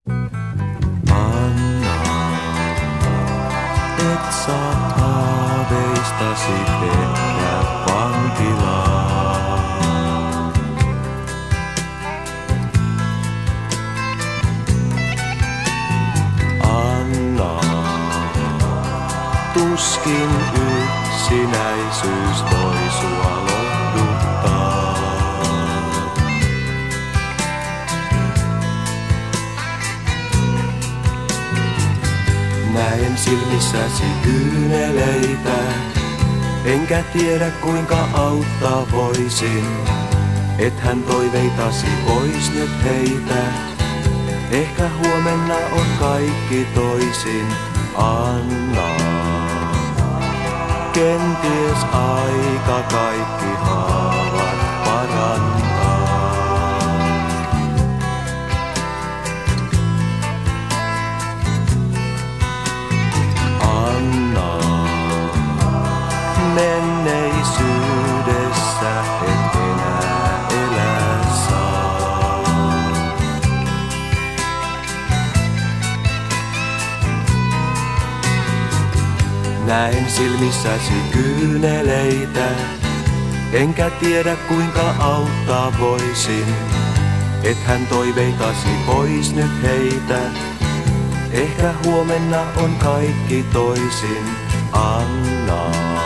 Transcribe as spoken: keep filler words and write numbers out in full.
Anna, et saa haaveistasi tehdä vankilaa. Anna, tuskin yksinäisyys toi sua lohduttaa. Näen silmissäsi kyyneleitä, enkä tiedä kuinka auttaa voisin. Ethän toiveitasi pois nyt heitä, ehkä huomenna on kaikki toisin. Anna, kenties aika kaikki haavat parantaa. Anna, menneisyydessä et enää elää saa. Näen silmissäsi kyyneleitä, enkä tiedä kuinka auttaa voisin. Ethän toiveitasi pois nyt heitä, ehkä huomenna on kaikki toisin. Anna.